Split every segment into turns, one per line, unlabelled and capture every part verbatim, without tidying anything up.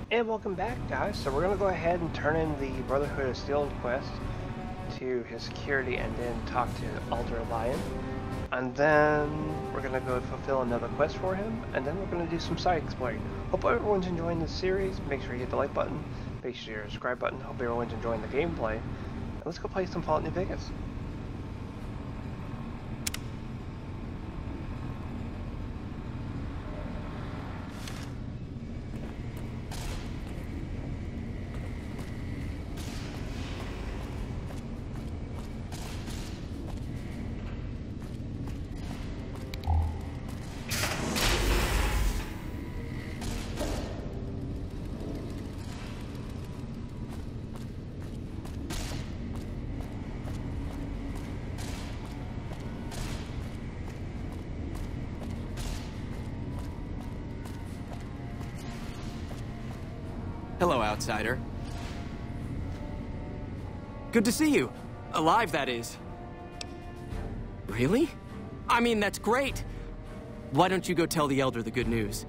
And welcome back, guys. So we're going to go ahead and turn in the Brotherhood of Steel quest to his security and then talk to Alder Lion. And then we're going to go fulfill another quest for him, and then we're going to do some side exploring. Hope everyone's enjoying this series. Make sure you hit the like button, make sure you hit the subscribe button. Hope everyone's enjoying the gameplay. And let's go play some Fallout New Vegas.
Hello, outsider. Good to see you. Alive, that is. Really? I mean, that's great. Why don't you go tell the Elder the good news?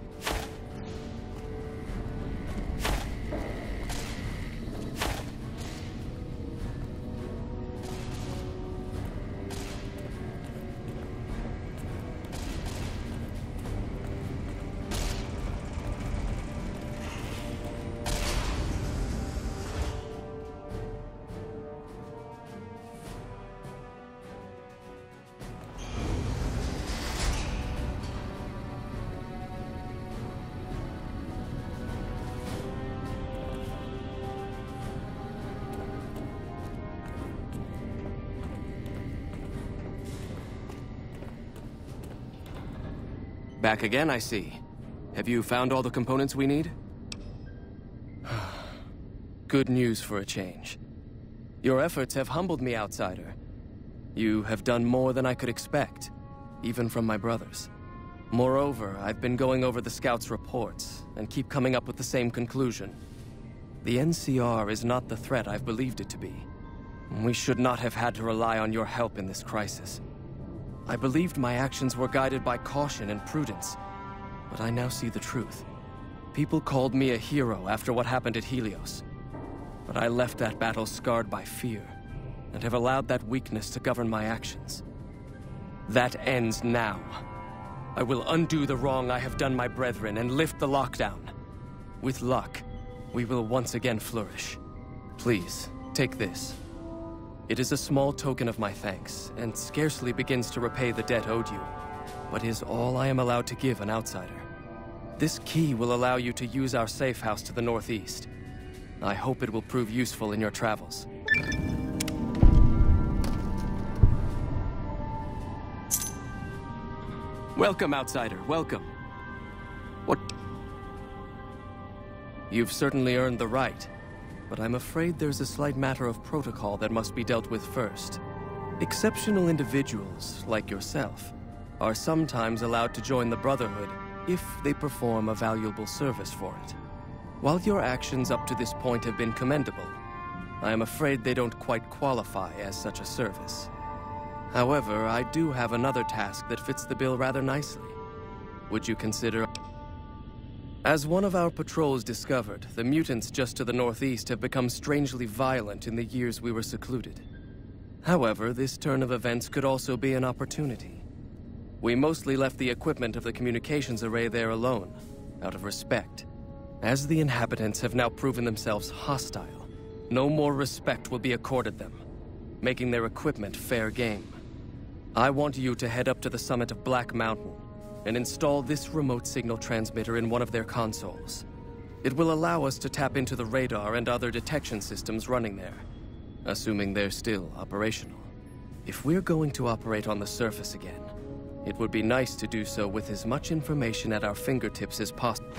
Back again, I see. Have you found all the components we need? Good news for a change. Your efforts have humbled me, outsider. You have done more than I could expect, even from my brothers. Moreover, I've been going over the scouts' reports, and keep coming up with the same conclusion. The N C R is not the threat I've believed it to be. We should not have had to rely on your help in this crisis. I believed my actions were guided by caution and prudence, but I now see the truth. People called me a hero after what happened at Helios, but I left that battle scarred by fear, and have allowed that weakness to govern my actions. That ends now. I will undo the wrong I have done my brethren and lift the lockdown. With luck, we will once again flourish. Please, take this. It is a small token of my thanks, and scarcely begins to repay the debt owed you, but is all I am allowed to give an outsider. This key will allow you to use our safe house to the northeast. I hope it will prove useful in your travels. Welcome, outsider, welcome. What? You've certainly earned the right. But I'm afraid there's a slight matter of protocol that must be dealt with first. Exceptional individuals, like yourself, are sometimes allowed to join the Brotherhood if they perform a valuable service for it. While your actions up to this point have been commendable, I am afraid they don't quite qualify as such a service. However, I do have another task that fits the bill rather nicely. Would you consider... As one of our patrols discovered, the mutants just to the northeast have become strangely violent in the years we were secluded. However, this turn of events could also be an opportunity. We mostly left the equipment of the communications array there alone, out of respect. As the inhabitants have now proven themselves hostile, no more respect will be accorded them, making their equipment fair game. I want you to head up to the summit of Black Mountain and install this remote signal transmitter in one of their consoles. It will allow us to tap into the radar and other detection systems running there, assuming they're still operational. If we're going to operate on the surface again, it would be nice to do so with as much information at our fingertips as possible.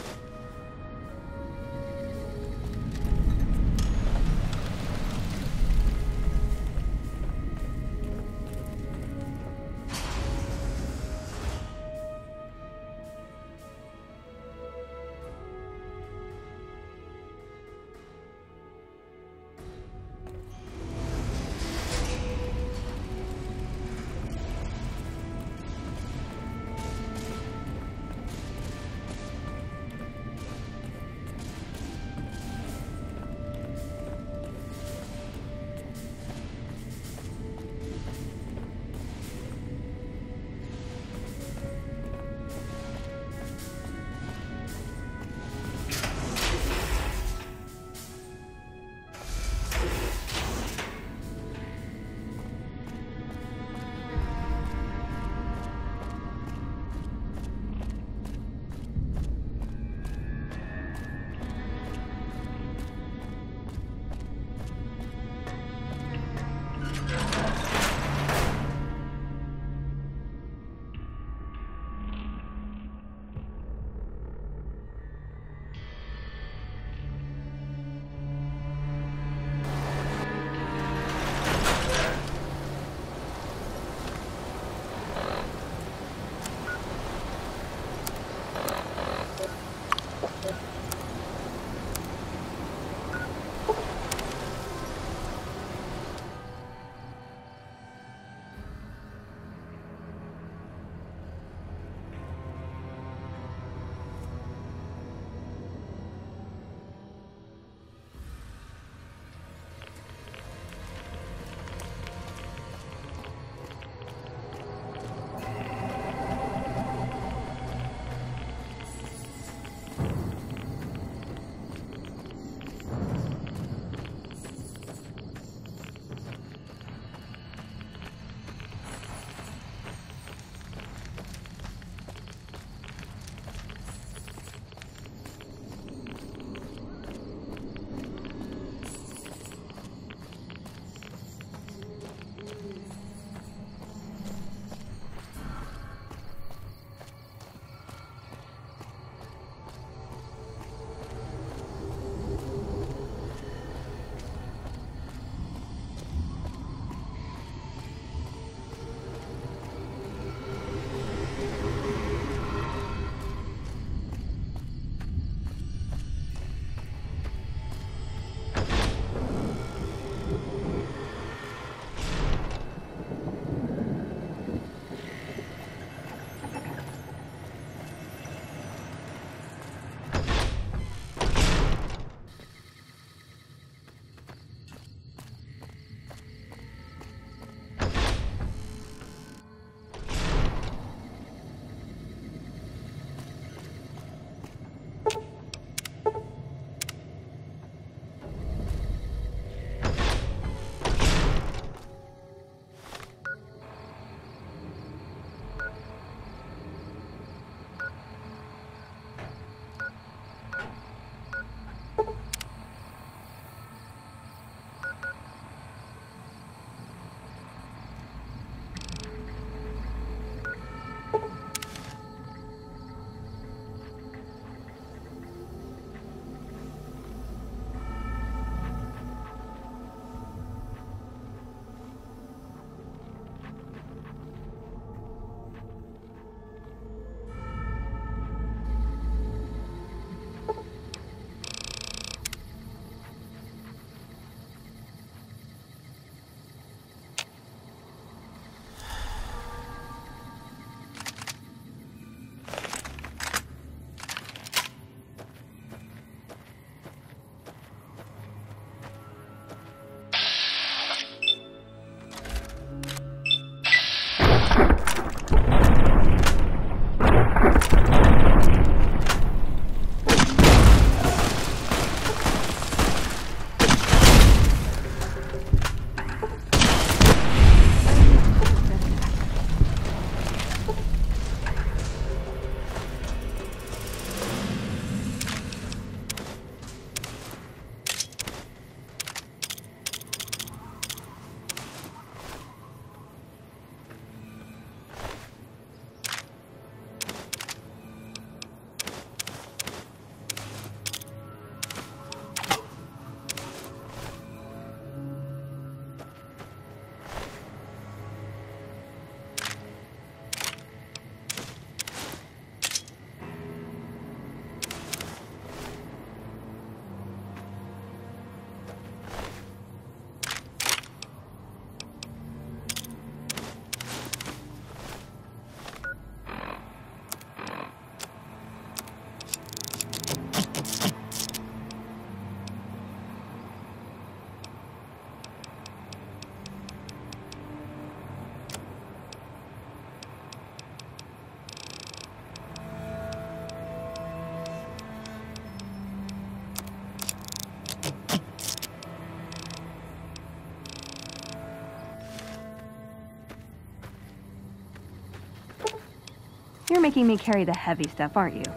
You're making me carry the heavy stuff, aren't you?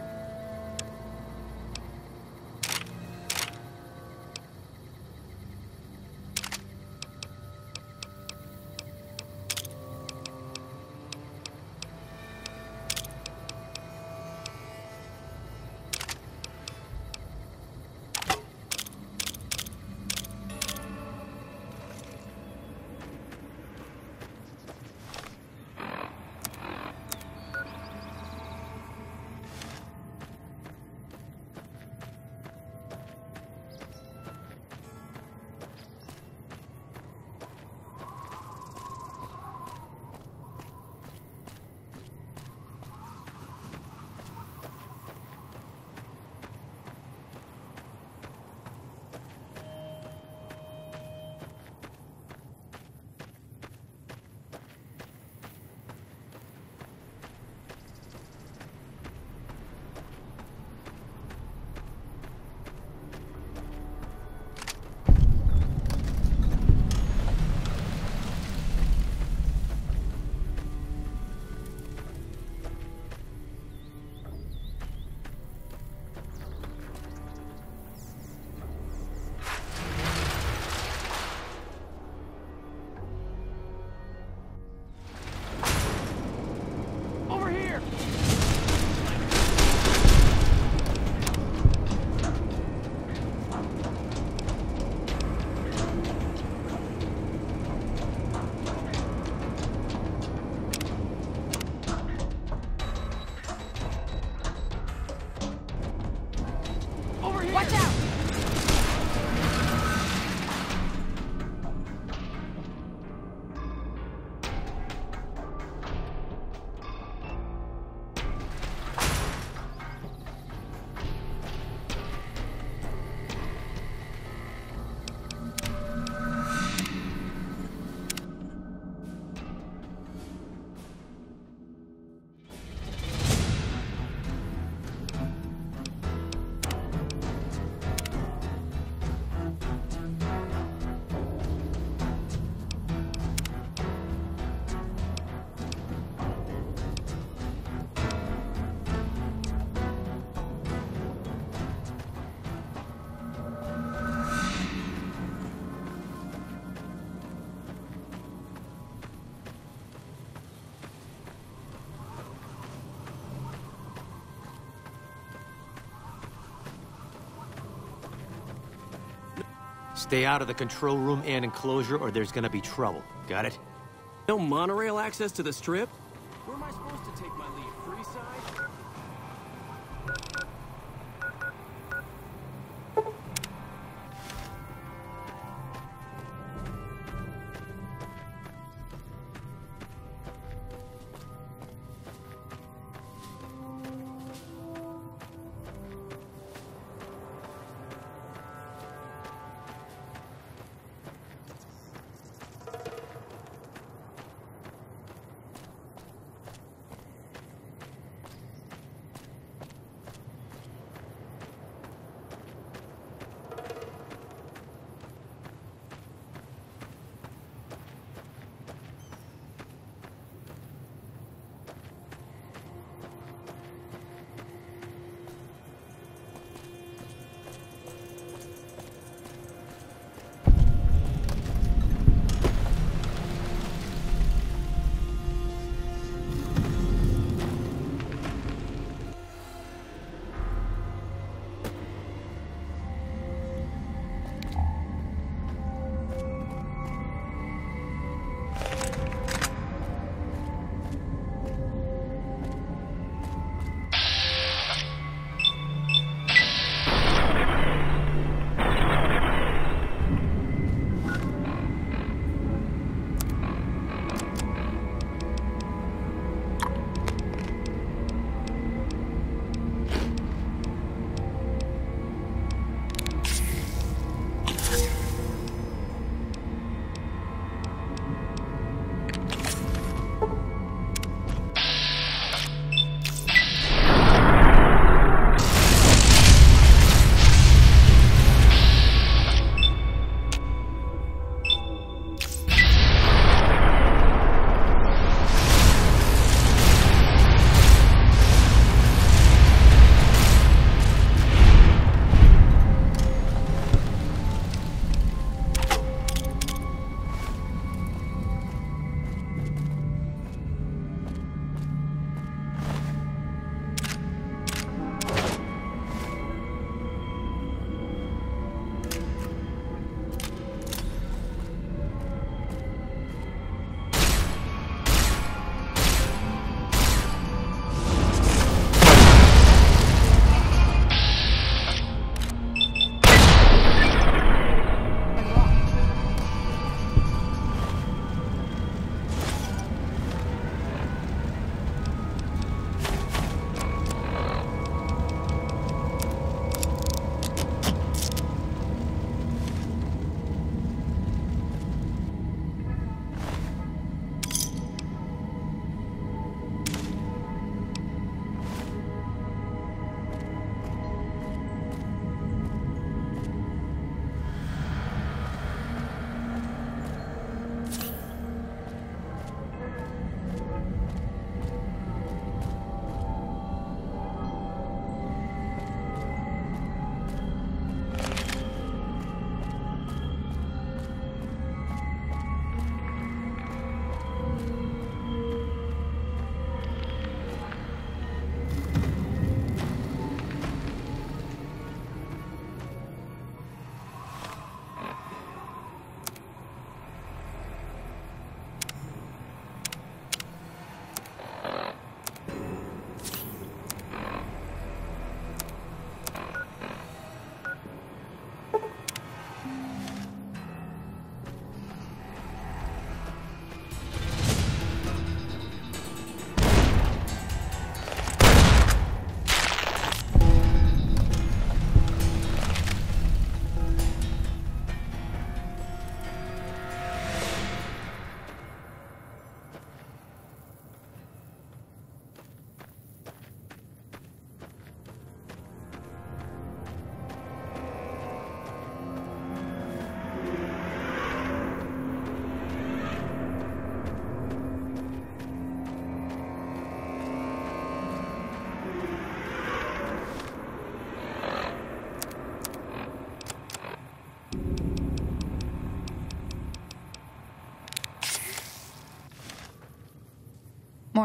Stay out of the control room and enclosure, or there's gonna be trouble. Got it?
No monorail access to the strip? Where am I supposed to take my leave? Freeside?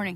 morning.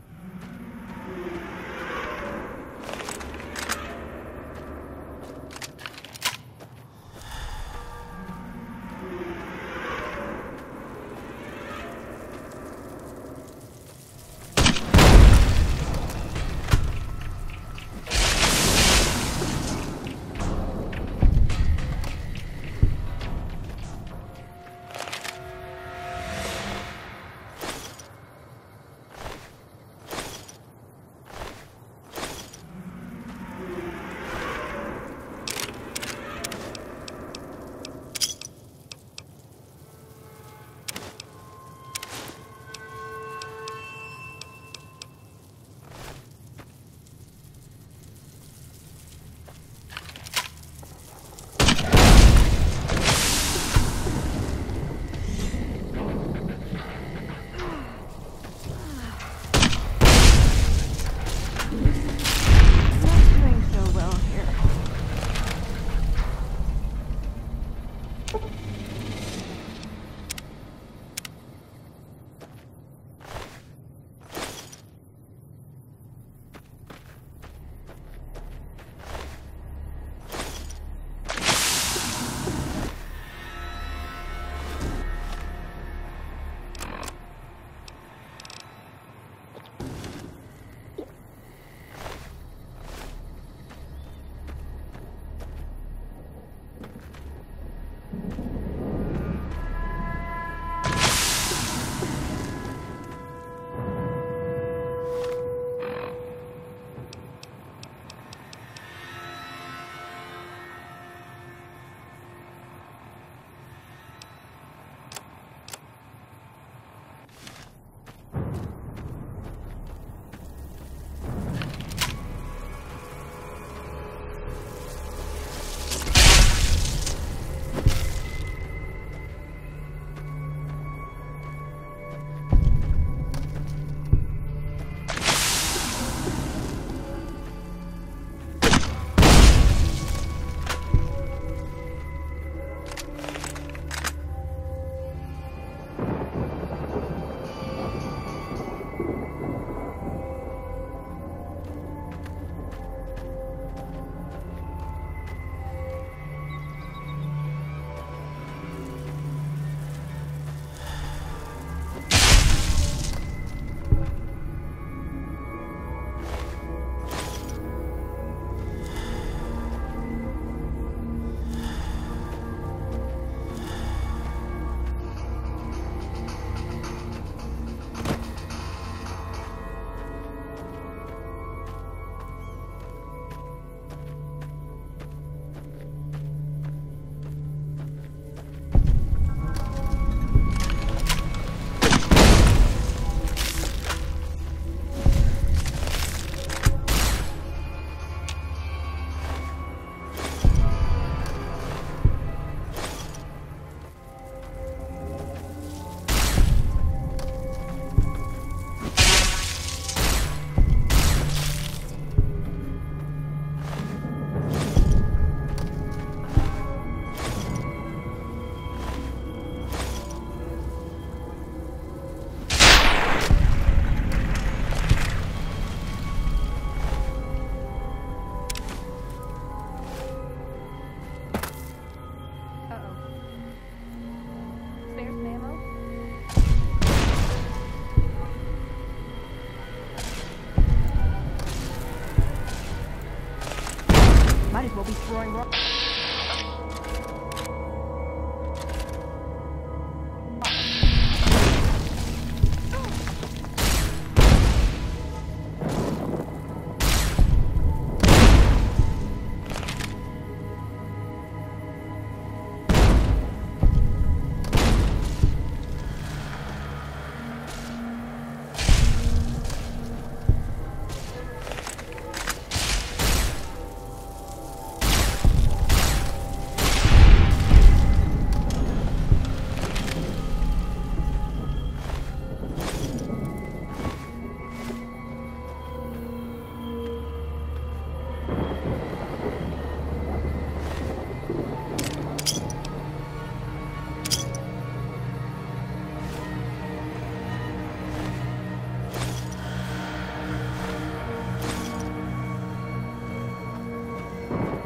Might as well be throwing rocks.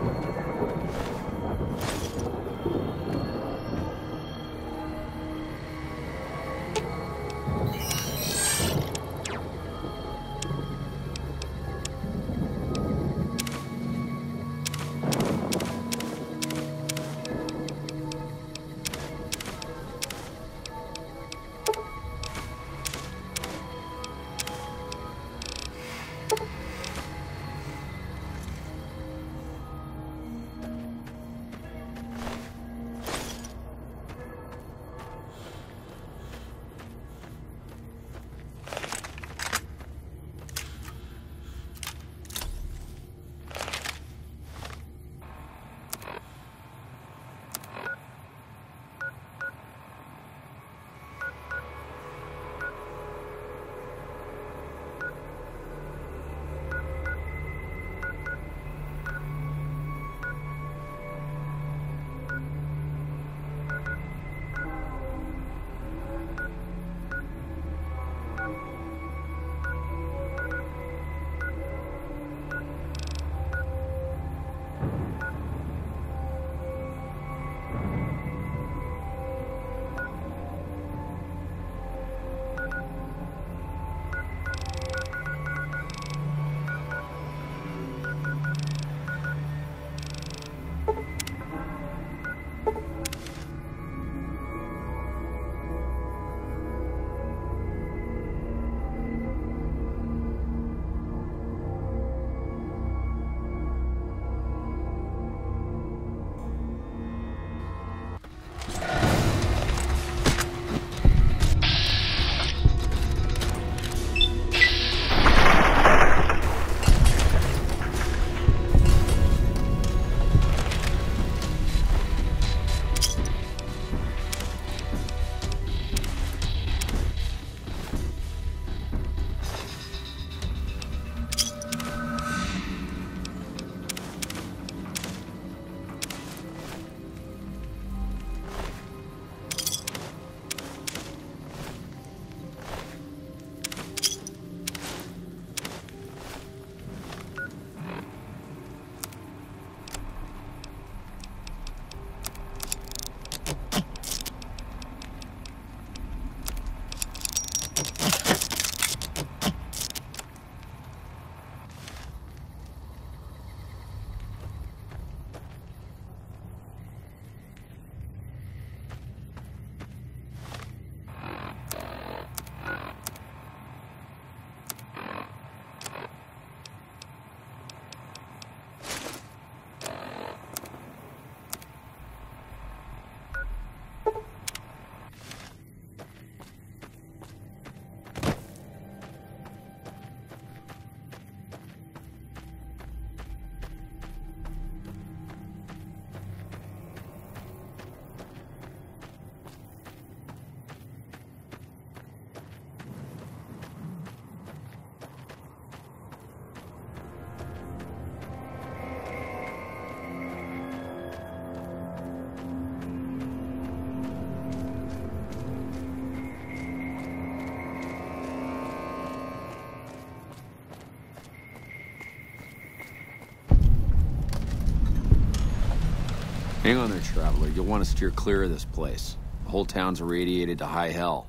Hang on there, Traveler. You'll want to steer clear of this place. The whole town's irradiated to high hell.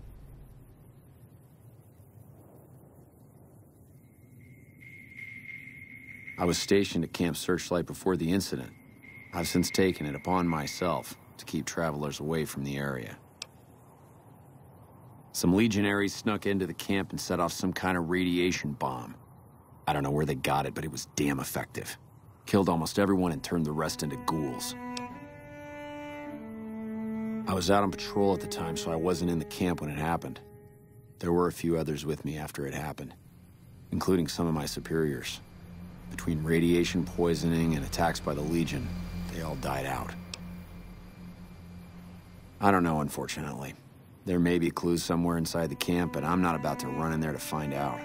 I was stationed at Camp Searchlight before the incident. I've since taken it upon myself to keep travelers away from the area. Some legionaries snuck into the camp and set off some kind of radiation bomb. I don't know where they got it, but it was damn effective. Killed almost everyone and turned the rest into ghouls. I was out on patrol at the time, so I wasn't in the camp when it happened. There were a few others with me after it happened, including some of my superiors. Between radiation poisoning and attacks by the Legion, they all died out. I don't know, unfortunately. There may be clues somewhere inside the camp, but I'm not about to run in there to find out.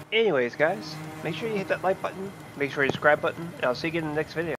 Anyways, guys, make sure you hit that like button, make sure you subscribe button, and I'll see you again in the next video.